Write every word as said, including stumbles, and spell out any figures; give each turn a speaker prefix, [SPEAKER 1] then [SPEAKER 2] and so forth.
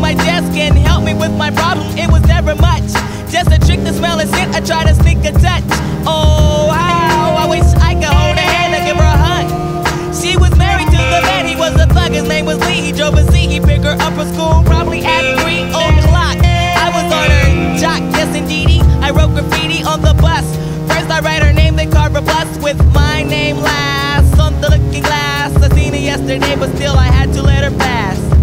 [SPEAKER 1] my desk and helped me with my problem. It was never much, just a trick to smell and scent. I tried to sneak a touch. Oh, how I wish I could hold her hand and give her a hug. She was married to the man, he was a thug. His name was Lee, he drove a Z. He picked her up from school probably at three o'clock. I was on her jock, yes indeedy. I wrote graffiti on the bus. First I write her name, then carve a plus with my name last on the looking glass. I seen her yesterday, but still I had to let her pass.